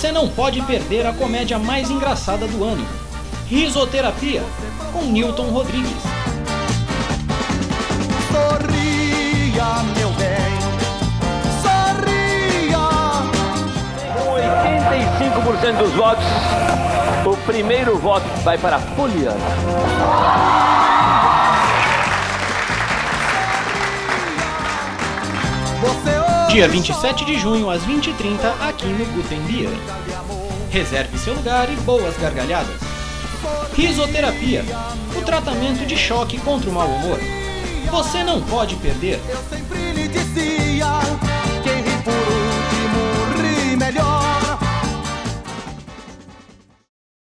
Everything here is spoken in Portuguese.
Você não pode perder a comédia mais engraçada do ano. Risoterapia, com Nilton Rodrigues. Sorria, meu bem, sorria. Com 85% dos votos, o primeiro voto vai para a Poliana. Dia 27 de junho, às 20h30, aqui no Guten Bier. Reserve seu lugar e boas gargalhadas. Risoterapia, o tratamento de choque contra o mau humor. Você não pode perder. Eu sempre lhe dizia.